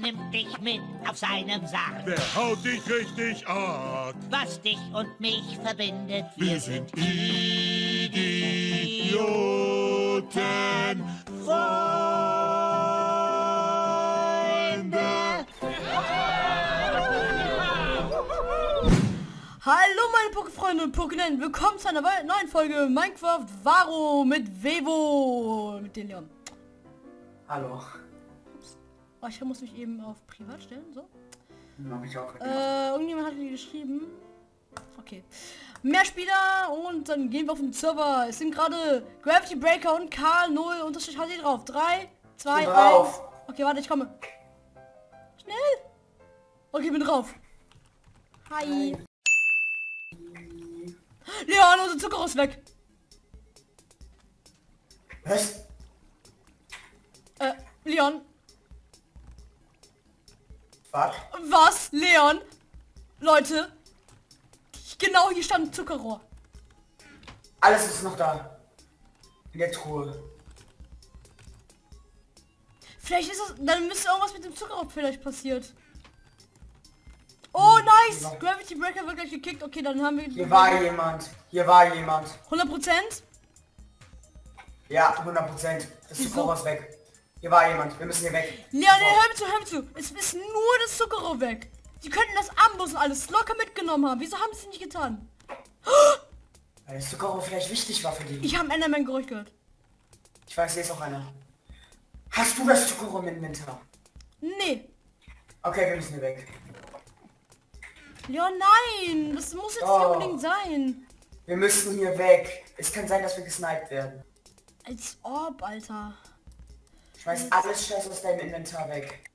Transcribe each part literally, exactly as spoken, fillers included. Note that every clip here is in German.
nimmt dich mit auf seinem Sarg. Der haut dich richtig ab. Was dich und mich verbindet, Wir sind Idioten. Freunde. Hallo meine Pokéfreunde und Pokénen, willkommen zu einer neuen Folge Minecraft Varo mit Vevo, mit den Leon. Hallo. Ups. Oh, ich muss mich eben auf Privat stellen, so. Mach ich auch. Äh, irgendjemand hat mir geschrieben. Okay. Mehr Spieler und dann gehen wir auf den Server. Es sind gerade Gravity Breaker und Karl null unterstrich H D drauf. drei, zwei, eins. Okay, warte, ich komme. Schnell. Okay, bin drauf. Hi. Hi. Leon, unser Zucker ist weg. Was? Äh, Leon. Was? Was? Leon? Leute. Genau hier stand ein Zuckerrohr. Alles ist noch da. In der Truhe. Vielleicht ist es... Dann müsste irgendwas mit dem Zuckerrohr vielleicht passiert. Oh, nice! Gravity Breaker wird gleich gekickt. Okay, dann haben wir... Hier war jemand. Hier war jemand. hundert Prozent? Ja, hundert Prozent. Das Zuckerrohr ist weg. Hier war jemand. Wir müssen hier weg. Leon, hör mir zu, hör mir zu. Es ist nur das Zuckerrohr weg. Die könnten das Amboss und alles locker mitgenommen haben. Wieso haben sie es nicht getan? Weil das Zuckerrohr vielleicht wichtig war für die. Ich habe ein Enderman-Geräusch gehört. Ich weiß, hier ist auch einer. Hast du das Zuckerrohr im Inventar? Nee. Okay, wir müssen hier weg. Leon, nein. Das muss jetzt Oh. nicht unbedingt sein. Wir müssen hier weg. Es kann sein, dass wir gesniped werden. Als ob, Alter. Schmeiß alles Scheiß aus deinem Inventar weg.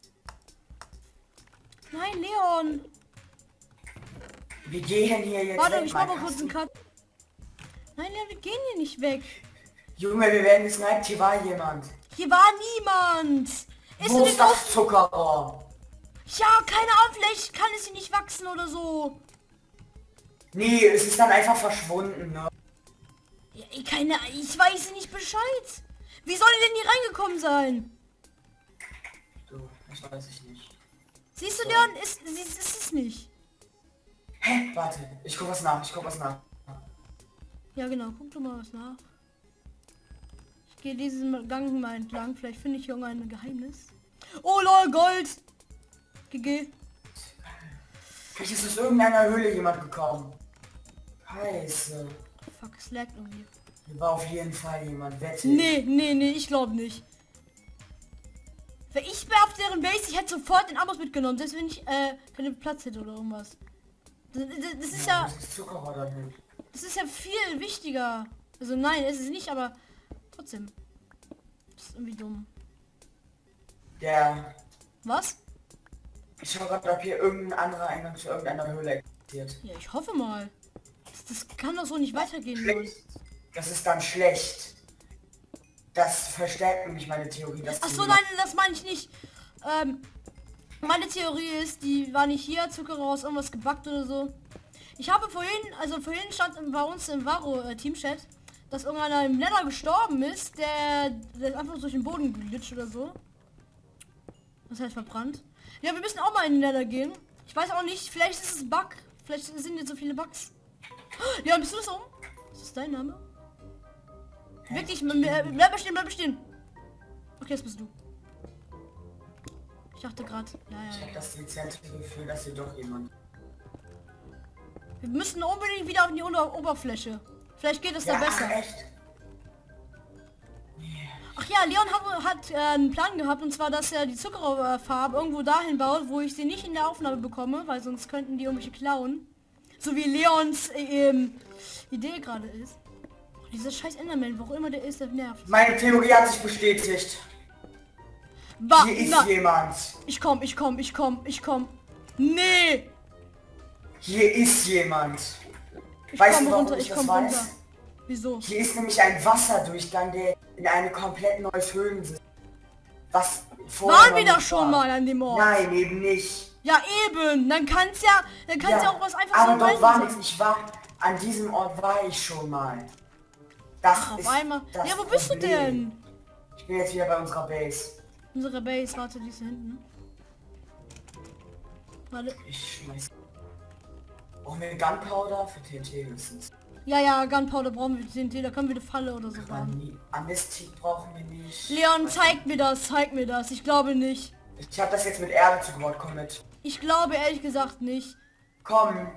Nein, Leon. Wir gehen hier jetzt Warte, weg. ich mach mal Mann. kurz einen Cut. Nein, Leon, wir gehen hier nicht weg. Junge, wir werden gesniped. Hier war jemand. Hier war niemand. Ist Wo du ist denn das auf... Zuckerrohr? Ja, keine Ahnung, vielleicht kann es hier nicht wachsen oder so. Nee, es ist dann einfach verschwunden, ne? Ja, ich keine, ich weiß nicht Bescheid. Wie soll er denn hier reingekommen sein? Du, das weiß ich nicht. Siehst du, Leon, ist, ist, ist es nicht. Hä? Warte, ich guck was nach, ich guck was nach. Ja, genau, guck du mal was nach. Ich gehe diesen Gang mal entlang, vielleicht finde ich hier irgendein Geheimnis. Oh lol, Gold! G G. Vielleicht ist aus irgendeiner Höhle jemand gekommen. Scheiße. Fuck, es laggt irgendwie. Hier war auf jeden Fall jemand, wette. Nee, nee, nee, ich glaube nicht. Wenn ich wäre auf deren Base, ich hätte sofort den Amboss mitgenommen, selbst wenn ich äh, keinen Platz hätte oder irgendwas. Das, das, das ist ja, ja das ist Zuckerrohr da hin. das ist ja viel wichtiger. Also nein, es ist nicht, aber trotzdem. Das ist irgendwie dumm. Der... Was? Ich schau gerade, ob hier irgendein anderer Eingang zu irgendeiner Höhle existiert. Ja, ich hoffe mal. Das, das kann doch so nicht weitergehen, Leon. Schlecht. Das ist dann schlecht. Das verstärkt nämlich meine Theorie, dass... Ach die- so, nein, das meine ich nicht. Ähm, meine Theorie ist, die war nicht hier, Zuckerrohr ist irgendwas gebackt oder so. Ich habe vorhin, also vorhin stand bei uns im Varo äh, Teamchat, dass irgendeiner im Nether gestorben ist, der, der ist einfach durch den Boden geglitscht oder so. Das heißt verbrannt. Ja, wir müssen auch mal in den Nether gehen. Ich weiß auch nicht, vielleicht ist es Bug. Vielleicht sind jetzt so viele Bugs. Ja, bist du das um? Ist das dein Name? Wirklich, äh, bleib stehen, bleib stehen. Okay, das bist du. Ich dachte gerade, ja, Ich ja, hab ja. das dezente Gefühl, dass hier doch jemand... Wir müssen unbedingt wieder auf die Ober Oberfläche. Vielleicht geht es da Ja, besser. ach, echt? Ach ja, Leon hat, hat äh, einen Plan gehabt, und zwar, dass er die Zuckerfarbe irgendwo dahin baut, wo ich sie nicht in der Aufnahme bekomme, weil sonst könnten die irgendwelche klauen. So wie Leons äh, ähm, Idee gerade ist. Oh, dieser scheiß Enderman, wo auch immer der ist, der nervt. Meine Theorie hat sich bestätigt. Ba Hier ist na, jemand. ich komm, ich komm, ich komm, ich komm. Nee! Hier ist jemand. Ich Weißt komme du, warum runter, ich ich das komme weiß? runter. Wieso? Hier ist nämlich ein Wasserdurchgang, der in eine komplett neues Höhlensystem. Was vorher Waren noch wir da nicht schon war. mal an dem Ort? Nein, eben nicht. Ja eben, dann kann's ja, dann kann's ja, auch was einfach aber so dort random war sein. nichts. Ich war an diesem Ort war ich schon mal. Das Ach, auf ist einmal. das Ja, wo bist du Problem. denn? Ich bin jetzt wieder bei unserer Base. Unsere Base, warte, die ist da hinten. Warte. Ich schmeiß. Brauchen wir Gunpowder für T N T höchstens. Ja, ja, Gunpowder brauchen wir T N T, da können wir eine Falle oder so bauen. An- Anesthesie brauchen wir nicht. Leon, zeig mir das, zeig mir das. Ich glaube nicht. Ich habe das jetzt mit Erde zugebaut, komm mit. Ich glaube ehrlich gesagt nicht. Komm.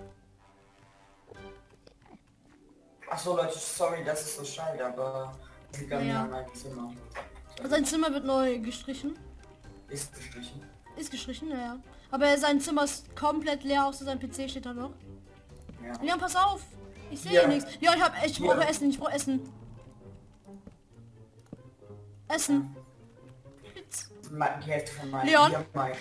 Achso Leute, sorry, das ist so schade, aber das liegt an mir Ja. an meinem Zimmer. Sein Zimmer wird neu gestrichen. Ist gestrichen. Ist gestrichen, ja, ja. Aber sein Zimmer ist komplett leer, außer sein P C steht da noch. Ja. Leon, pass auf. Ich sehe Ja. nichts. Ja, ich hab ich Ja. brauche Essen, ich brauche Essen. Essen. Jetzt. Ma- Die Hälfte von meinem. Leon? Hier, Mike.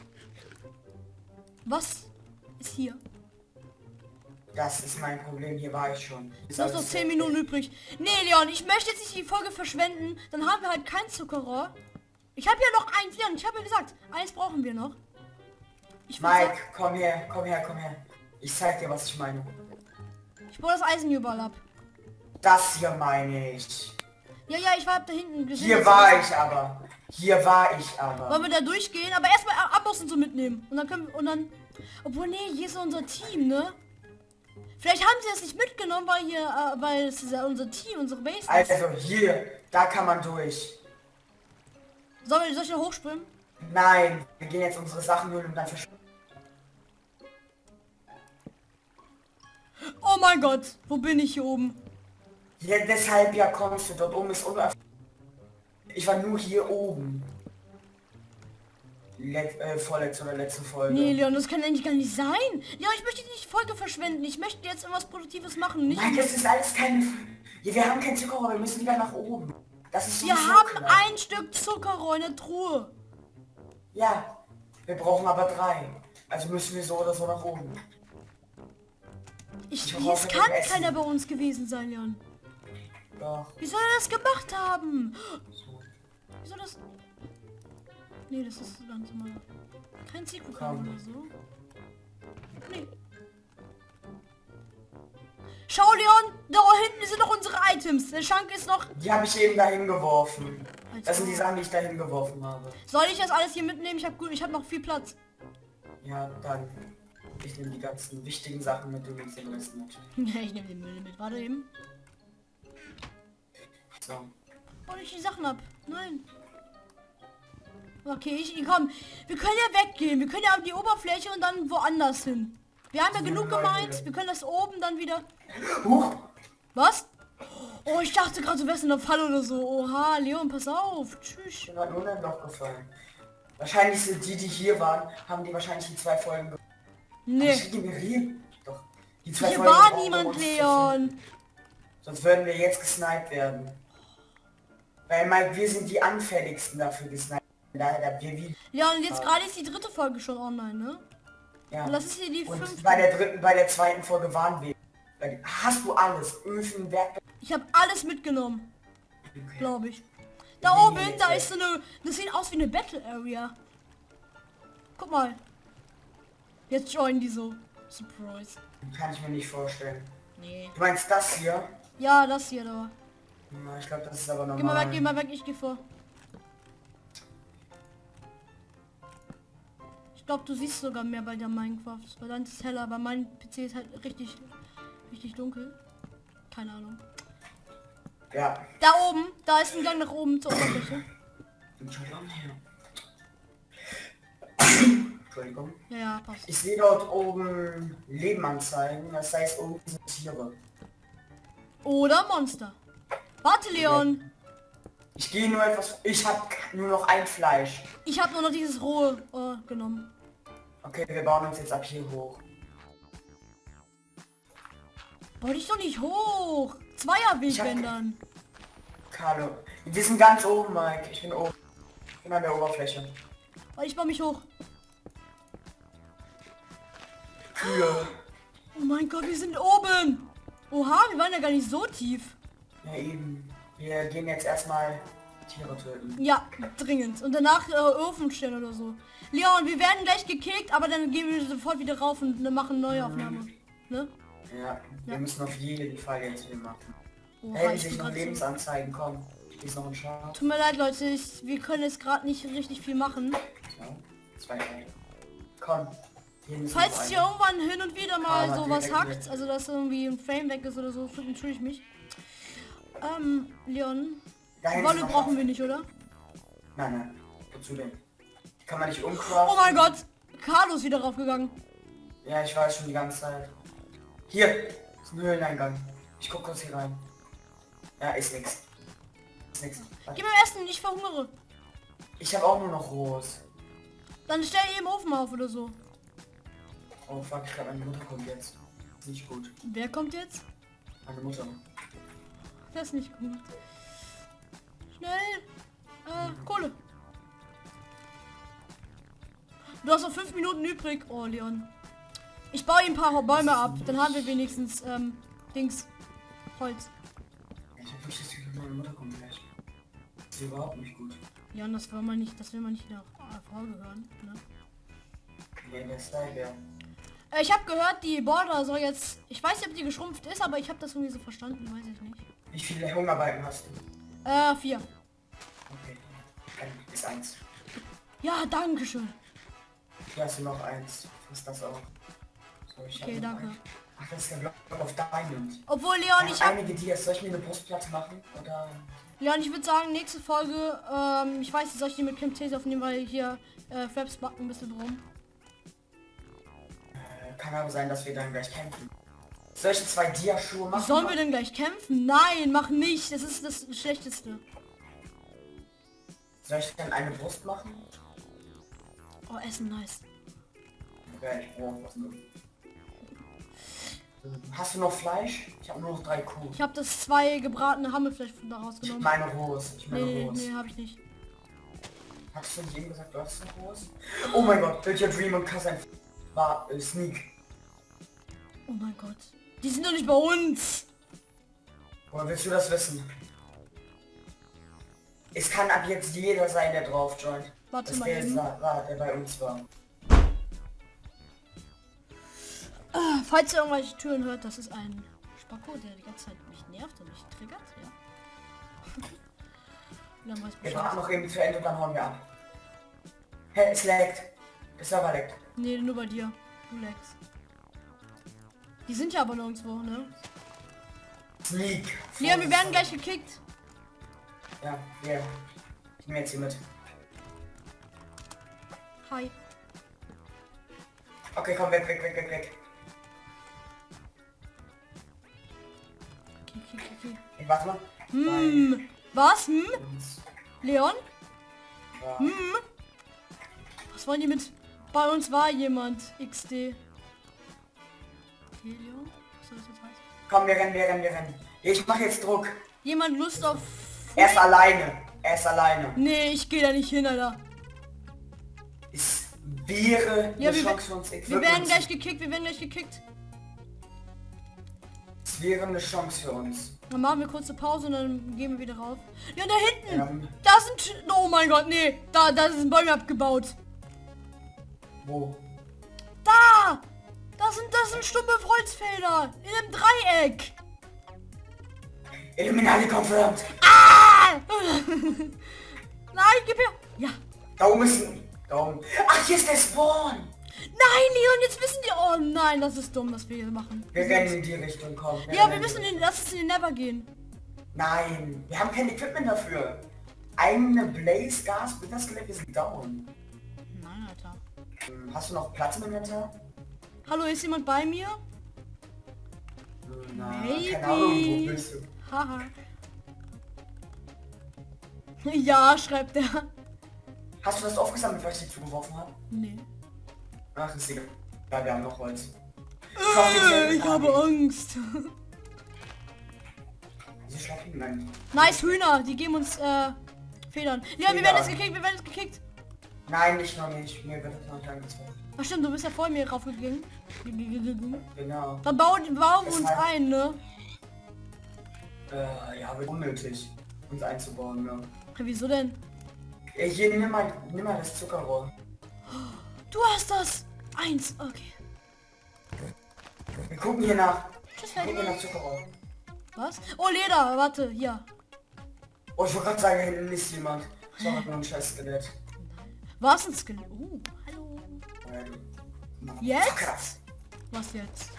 Was ist hier? Das ist mein Problem, hier war ich schon. Ist Du hast noch alles zehn fertig. Minuten übrig. Nee, Leon, ich möchte jetzt nicht die Folge verschwenden. Dann haben wir halt kein Zuckerrohr. Ich habe ja noch eins, Leon. Ich habe ja gesagt, eins brauchen wir noch. Ich würd Mike, sagen, komm her, komm her, komm her. Ich zeig dir, was ich meine. ich baue das Eisen überall ab. Das hier meine ich. Ja, ja, ich war da hinten gesehen. Hier dass- war ich aber. Hier war ich Wollen aber. wir da durchgehen? Aber erstmal Amboss und so mitnehmen. Und dann können wir, und dann... Obwohl, nee, hier ist unser Team, ne? Vielleicht haben sie das nicht mitgenommen, weil hier, äh, weil es ist ja unser Team, unsere Base ist. Also hier, da kann man durch. Sollen wir, soll ich da hochspringen? Nein, wir gehen jetzt unsere Sachen holen und dann verschwinden. Oh mein Gott, wo bin ich hier oben? Ja, deshalb ja kommst du, dort oben ist unerf... Ich war nur hier oben. Let äh, vorletzte oder letzte Folge. Nee, Leon, das kann eigentlich gar nicht sein. Ja, ich möchte nicht die Folge verschwenden. Ich möchte jetzt irgendwas Produktives machen. Nicht Nein, das ist alles keine... Ja, wir haben kein Zuckerrohr, wir müssen wieder nach oben. Das ist wir sowieso haben klar. ein Stück Zuckerrohr in der Truhe. Ja, wir brauchen aber drei. Also müssen wir so oder so nach oben. Ich, Ich es hoffe, kann wir essen. keiner bei uns gewesen sein, Leon. Doch. Wie soll er das gemacht haben? So. Wie soll das... Nee, das ist ganz normal. Kein Secret Komm. oder so. Nee. Schau, Leon, da hinten sind noch unsere Items. Der Schrank ist noch... Die habe ich eben dahin geworfen. Als Das sind die ob. Sachen, die ich dahin geworfen habe. Soll ich das alles hier mitnehmen? Ich habe gut, ich habe noch viel Platz. Ja, dann. Ich nehme die ganzen wichtigen Sachen mit, du nimmst den Rest mit. Ja, ich nehme den Müll mit. Warte eben. So. Oh, ich die Sachen ab. Nein. Okay, ich komm. Wir können ja weggehen. Wir können ja auf die Oberfläche und dann woanders hin. Wir haben ja genug gemeint. Wir können das oben dann wieder. Huch! Was? Oh, ich dachte gerade, du wärst in der Falle oder so. Oha, Leon, pass auf. Tschüss. Ich bin gerade nur in ein Loch gefallen. Wahrscheinlich sind die, die hier waren, haben die wahrscheinlich die zwei Folgen ge- Nee. Ich regeneriere. Doch. Die zwei Hier Folgen war brauchen wir, niemand, um uns zu Leon. finden. Sonst würden wir jetzt gesniped werden. Weil Mike, wir sind die anfälligsten dafür gesniped. Daher wir wie. Leon, jetzt gerade ist die dritte Folge schon online, ne? Ja. Und das ist hier die Und fünfte. bei der dritten, bei der zweiten Folge waren wir. Weil- Hast du alles? Öfen, Werkzeug. Ich habe alles mitgenommen, glaube ich. Da Nee, oben, nee, da nee. ist so eine... Das sieht aus wie eine Battle Area. Guck mal. Jetzt joinen die so. Surprise. Kann ich mir nicht vorstellen. Nee. Du meinst das hier? Ja, das hier da. Na, ich glaube, das ist aber normal. Geh mal weg, geh mal weg, ich geh vor. Ich glaube, du siehst sogar mehr bei der Minecraft. Weil dann ist es heller, aber mein P C ist halt richtig, richtig dunkel. Keine Ahnung. Ja. Da oben, da ist ein Gang nach oben zur Oberfläche. Entschuldigung. Entschuldigung. Ja, ja, passt. Ich sehe dort oben Leben anzeigen. Das heißt, oben sind Tiere. Oder Monster. Warte, Leon. Ich gehe nur etwas... Ich habe nur noch ein Fleisch. Ich habe nur noch dieses rohe äh, genommen. Okay, wir bauen uns jetzt ab hier hoch. Bau dich doch nicht hoch. Zweierweg, Ich hab- wenn dann. Carlo. Wir sind ganz oben, Mike. Ich bin oben. Ich bin an der Oberfläche. Oh, ich baue mich hoch. Kühe. Oh mein Gott, wir sind oben. Oha, wir waren ja gar nicht so tief. Ja, eben. Wir gehen jetzt erstmal Tiere töten. Ja, dringend. Und danach äh, Öfen stellen oder so. Leon, wir werden gleich gekickt, aber dann gehen wir sofort wieder rauf und äh, machen neue Aufnahme. Ne? Ja, wir Ja. müssen auf jeden Fall jetzt viel machen. Oha, Hey, ich sich bin noch grad so- Lebensanzeigen, komm. Hier ist noch ein Schaf. Tut mir leid, Leute, ich, wir können jetzt gerade nicht richtig viel machen. So, zwei Teile. Komm. Hier ist Falls noch es eine. hier irgendwann hin und wieder mal Aber sowas direkt hackt, mit. also dass irgendwie ein Frame weg ist oder so, entschuldige ich mich. Ähm, Leon, Da hinten Wolle noch brauchen was. wir nicht, oder? Nein, nein. Wozu denn? Kann man nicht Oh umcraften? mein Gott, Carlo ist wieder raufgegangen. Ja, ich weiß schon die ganze Zeit. Hier ist ein Höhleneingang. Ich guck kurz hier rein. Ja, ist nix. Ist nix. Gib mir Essen, ich verhungere. Ich habe auch nur noch Rohes. Dann stell eben Ofen auf oder so. Oh fuck, ich glaube meine Mutter kommt jetzt. Ist nicht gut. Wer kommt jetzt? Meine Mutter. Das ist nicht gut. Schnell. Äh, Kohle. Du hast noch fünf Minuten übrig. Oh, Leon. Ich baue ihm ein paar Bäume ab. Dann haben wir wenigstens, ähm, Dings. Holz. Ich hab wirklich das Gefühl, meine Mutter kommt gleich. Das ist überhaupt nicht gut. Leon, das will man nicht, das will man nicht nach A V gehören. Ne? Nee, der Style, ja. Äh, ich habe gehört, die Border soll jetzt... Ich weiß nicht, ob die geschrumpft ist, aber ich habe das irgendwie so verstanden. Weiß ich nicht. Wie viele Hungerbalken hast du? Äh, vier. Okay. Dann ist eins. Ja, danke schön. Hier hast du noch eins. Was ist das auch? So, ich hab Okay, noch danke. eins. Ach, das ist der Block auf Diamond. Obwohl, Leon, Ja, ich habe... einige Dias. Soll ich mir eine Brustplatte machen? Oder... Leon, ich würde sagen, nächste Folge, ähm, ich weiß nicht, soll ich die mit Camtasia aufnehmen, weil hier äh, Fraps backen ein bisschen drum. Äh, kann aber sein, dass wir dann gleich kämpfen. Soll ich zwei Dia-Schuhe machen? Sollen wir denn gleich kämpfen? Nein, mach nicht. Das ist das Schlechteste. Soll ich dann eine Brust machen? Oh, Essen, nice. Ja, ich brauche was nur. Hast du noch Fleisch? Ich habe nur noch drei Kuh. Ich habe das zwei gebratene Hammelfleisch daraus Ich genommen. meine Rohs. Ich meine Nee, nee, Rohs. nee, habe ich nicht. Hast du nicht eben gesagt, du hast ein Rohs? Oh mein Gott, Build Your Dream und Kassan war äh, Sneak. Oh mein Gott. Die sind doch nicht bei uns. Woher willst du das wissen? Es kann ab jetzt jeder sein, der drauf joint. Warte Das mal der, eben. war, war, der bei uns war. Ah, falls ihr irgendwelche Türen hört, das ist ein Spacko, der die ganze Zeit mich nervt und mich triggert. Ja. Dann weiß Wir Bescheid. warten noch eben zu Ende und dann hauen wir ab. Hä, hey, es laggt. Der Server laggt. Nee, nur bei dir. Du lagst. Die sind ja aber nirgendwo, ne? Sneak. Leon, wir werden gleich gekickt. Ja, ja. Ich nehme jetzt hier mit. Hi. Okay, komm, weg, weg, weg, weg, weg. Okay, okay, okay. Ich warte mal. Hm. Was? Hm? Uns. Leon? Ja. Hm? Was wollen die mit... Bei uns war jemand. X D. Okay, Leon? Was soll das jetzt heißen? Komm, wir rennen, wir rennen, wir rennen. Ich mach jetzt Druck. Jemand Lust auf... Er ist alleine. Er ist alleine. Nee, ich gehe da nicht hin, Alter. Es wäre Ja, eine wir, Chance für uns. wir werden gleich gekickt, wir werden gleich gekickt. Es wäre eine Chance für uns. Dann machen wir kurze Pause und dann gehen wir wieder rauf. Ja, da hinten! Ja, Da sind... Oh mein Gott, nee. Da, da sind Bäume abgebaut. wo? Da! Das sind, das sind stumme Holzfelder. In einem Dreieck. Illuminati confirmed. Ah! Nein, gib her. Ja. Da oben ist ein... Da oben. Ach, hier ist der Spawn. Nein, Leon, jetzt wissen die... Oh nein, das ist dumm, was wir hier machen. Wir rennen in die Richtung, komm. Ja, wir rennen müssen in in... Lass uns in den Never gehen. Nein, wir haben kein Equipment dafür. Eine Blaze Gas, bitte das Skelett, wir sind down. Nein, Alter. Hm, Hast du noch Platz im Inventar? Hallo, ist jemand bei mir? Hm, Na, Maybe. keine Ahnung, wo bist du? Haha. Ja, schreibt er. Hast du das aufgesammelt, was ich dir zugeworfen habe? Nee. Ach, ist egal. Ja, wir haben noch Holz. Äh, ich habe Angst. Wieso schlafen die denn? Nice Hühner, die geben uns äh, Federn. Ja, wir werden jetzt gekickt, wir werden jetzt gekickt. Nein, nicht noch nicht. Mir wird das noch nicht angezeigt. Ach stimmt, du bist ja vor mir raufgegangen. Genau. Dann bauen, bauen wir uns Deshalb- ein, ne? Äh, ja, wird unnötig, uns einzubauen, ne? Ja, wieso denn? Ey, hier, nimm mal, nimm mal das Zuckerrohr. Du hast das! Eins, okay. Wir gucken hier nach. Tschüss, Wir gucken hier Ferdinand. nach Zuckerrohr. Was? Oh, Leder, warte, hier. Oh, ich wollte gerade sagen, hier hinten ist jemand. Das war nur ein scheiß Skelett. Was ein Skelett? Oh, hallo. Ja, du- Jetzt? Krass. Was jetzt?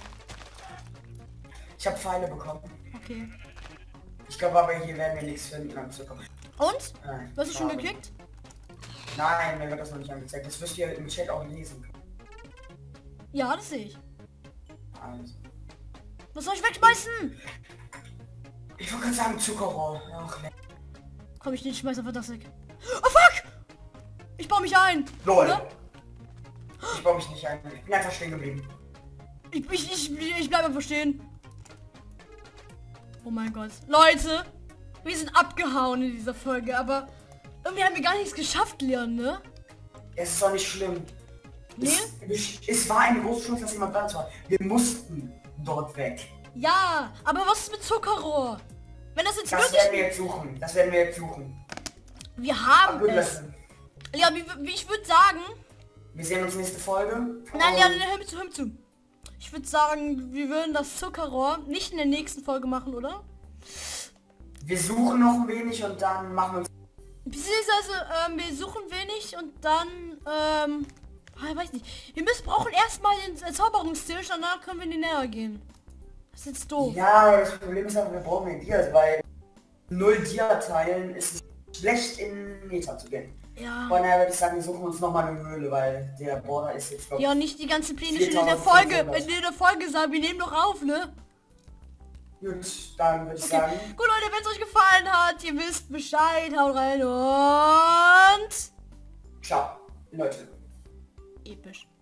Ich habe Pfeile bekommen. Okay. Ich glaube aber hier werden wir nichts finden am Zucker. Und? Nein, Was hast du schon schade. geklickt? Nein, mir wird das noch nicht angezeigt. Das wirst du ja im Chat auch lesen können. Ja, das sehe ich. Also. Was soll ich wegschmeißen? Ich wollte gerade sagen Zuckerrohr. Ach, ne. Komm, ich nicht, schmeiß einfach das weg. Oh fuck! Ich baue mich ein. Lol. Oder? Ich baue mich nicht ein. Ich bin einfach stehen geblieben. Ich, ich, ich, ich bleib einfach stehen. Oh mein Gott. Leute, wir sind abgehauen in dieser Folge, aber irgendwie haben wir gar nichts geschafft, Leon, ne? Es ist doch nicht schlimm. Nee? Es, es war eine große Chance, dass jemand da war. Wir mussten dort weg. Ja, aber was ist mit Zuckerrohr? Wenn das jetzt Das wirklich... werden wir jetzt suchen. Das werden wir jetzt suchen. Wir haben Gut, es. lassen. Ja, wie, wie ich würde sagen... Wir sehen uns nächste Folge. Nein, Und Leon, hör mir zu, hör mir zu. Ich würde sagen, wir würden das Zuckerrohr nicht in der nächsten Folge machen, oder? Wir suchen noch ein wenig und dann machen wir uns... Beziehungsweise, ähm, wir suchen wenig und dann, ähm, ah, ich weiß nicht. Wir müssen brauchen erstmal den Erzauberungstisch, danach können wir in die Nähe gehen. Das ist jetzt doof. Ja, das Problem ist aber, wir brauchen den Dias, weil null Dia-Teilen ist schlecht in Meta zu gehen. Ja. Von daher würde ich sagen, wir suchen uns nochmal eine Höhle, weil der Border ist jetzt, glaub ich, Ja, nicht die ganzen Pläne schon in der Folge. viertausendfünfhundert. In der Folge sagen, wir nehmen doch auf, ne? Gut, dann würde ich Okay. sagen, Gut, Leute, wenn es euch gefallen hat, ihr wisst Bescheid, haut rein und... ciao, Leute. Episch.